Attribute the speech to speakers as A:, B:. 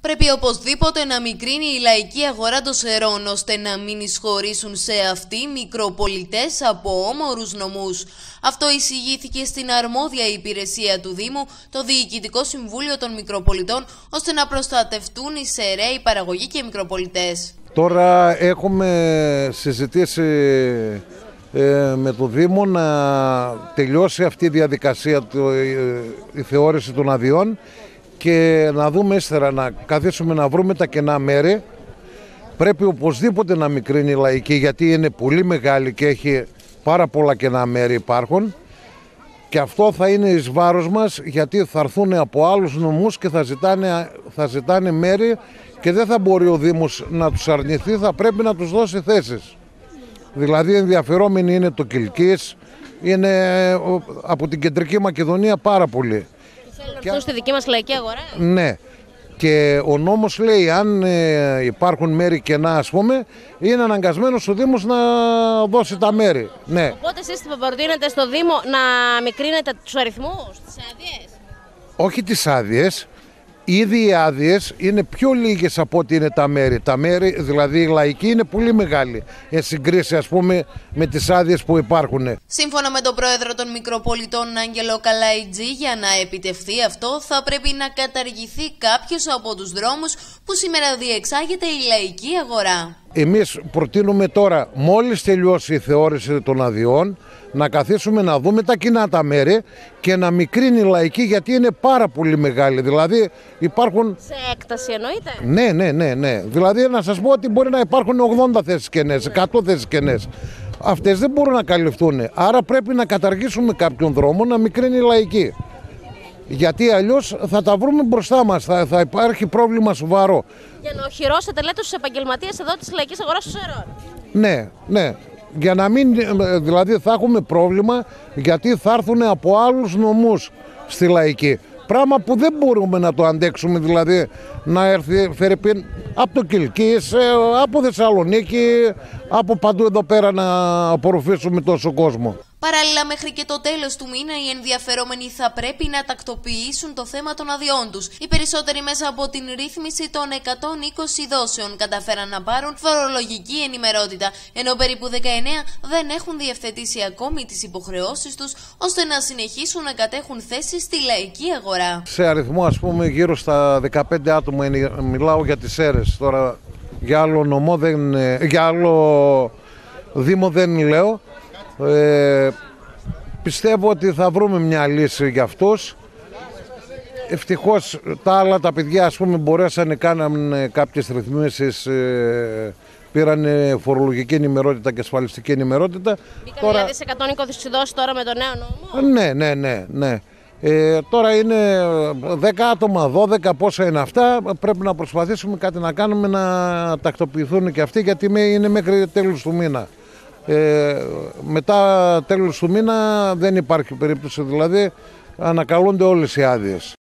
A: Πρέπει οπωσδήποτε να μικρύνει η λαϊκή αγορά των Σερών, ώστε να μην εισχωρήσουν σε αυτή μικροπολιτές από όμορους νομούς. Αυτό εισηγήθηκε στην αρμόδια υπηρεσία του Δήμου, το Διοικητικό Συμβούλιο των Μικροπολιτών, ώστε να προστατευτούν οι Σεραίοι παραγωγοί και μικροπολιτές.
B: Τώρα έχουμε συζητήσει με το Δήμο να τελειώσει αυτή η διαδικασία, η θεώρηση των αδειών, και να δούμε ύστερα, να καθίσουμε να βρούμε τα κενά μέρη. Πρέπει οπωσδήποτε να μικρύνει η λαϊκή, γιατί είναι πολύ μεγάλη και έχει πάρα πολλά κενά μέρη υπάρχουν, και αυτό θα είναι εις βάρος μας, γιατί θα έρθουν από άλλους νομούς και θα ζητάνε μέρη και δεν θα μπορεί ο Δήμος να τους αρνηθεί, θα πρέπει να τους δώσει θέσεις. Δηλαδή ενδιαφερόμενοι είναι το Κιλκής, είναι από την Κεντρική Μακεδονία πάρα πολύ.
C: Θέλουν να έρθουν στη δική μας λαϊκή αγορά.
B: Ναι. Και ο νόμος λέει, αν υπάρχουν μέρη κενά, ας πούμε, είναι αναγκασμένος ο Δήμος να δώσει τα μέρη. Ναι.
C: Οπότε εσείς προτείνετε στο Δήμο να μικρύνετε τους αριθμούς, τις άδειες?
B: Όχι τις άδειες. Ήδη οι άδειες είναι πιο λίγες από ό,τι είναι τα μέρη. Τα μέρη, δηλαδή η λαϊκή, είναι πολύ μεγάλη εν συγκρίση, ας πούμε, με τις άδειες που υπάρχουν.
A: Σύμφωνα με τον πρόεδρο των Μικροπολιτών, Άγγελο Καλαϊτζή, για να επιτευχθεί αυτό θα πρέπει να καταργηθεί κάποιος από τους δρόμους που σήμερα διεξάγεται η λαϊκή αγορά.
B: Εμείς προτείνουμε τώρα, μόλις τελειώσει η θεώρηση των αδειών, να καθίσουμε να δούμε τα κοινά τα μέρη και να μικρύνει η λαϊκή, γιατί είναι πάρα πολύ μεγάλη. Δηλαδή υπάρχουν...
C: Σε έκταση εννοείται?
B: Ναι. Δηλαδή να σας πω ότι μπορεί να υπάρχουν 80 θέσεις κενές, 100 θέσεις κενές. Αυτές δεν μπορούν να καλυφθούν. Άρα πρέπει να καταργήσουμε κάποιον δρόμο να μικρύνει η λαϊκή. Γιατί αλλιώς θα τα βρούμε μπροστά μας, θα υπάρχει πρόβλημα σοβαρό.
C: Για να οχυρώσετε, λέτε, στους επαγγελματίες εδώ της λαϊκής αγοράς των Σερών.
B: Ναι. Για να μην, δηλαδή θα έχουμε πρόβλημα, γιατί θα έρθουν από άλλους νομούς στη λαϊκή. Πράγμα που δεν μπορούμε να το αντέξουμε, δηλαδή να έρθει Φερρυπίν από το Κιλκής, από Θεσσαλονίκη, από παντού εδώ πέρα να απορροφήσουμε τόσο κόσμο.
A: Παράλληλα, μέχρι και το τέλος του μήνα, οι ενδιαφερόμενοι θα πρέπει να τακτοποιήσουν το θέμα των αδειών τους. Οι περισσότεροι μέσα από την ρύθμιση των 120 δόσεων καταφέραν να πάρουν φορολογική ενημερότητα, ενώ περίπου 19 δεν έχουν διευθετήσει ακόμη τις υποχρεώσεις τους, ώστε να συνεχίσουν να κατέχουν θέσεις στη λαϊκή αγορά. Σε
B: αριθμό, ας πούμε, γύρω στα 15 άτομα μιλάω για τις Σέρρες. Τώρα για άλλο νομό για άλλο Δήμο δεν λέω. Πιστεύω ότι θα βρούμε μια λύση για αυτούς. Ευτυχώς τα άλλα τα παιδιά, ας πούμε, μπορέσανε, κάνανε κάποιες ρυθμίσεις, πήραν φορολογική ενημερότητα και ασφαλιστική ενημερότητα.
C: Μπήκαν τώρα... δηλαδή σε 120 δόσεις τώρα με το νέο νόμο? Ναι.
B: Τώρα είναι 10 άτομα, 12, πόσα είναι αυτά. Πρέπει να προσπαθήσουμε κάτι να κάνουμε, να τακτοποιηθούν και αυτοί, γιατί είναι μέχρι τέλος του μήνα. Μετά τέλος του μήνα δεν υπάρχει περίπτωση, δηλαδή ανακαλούνται όλες οι άδειες.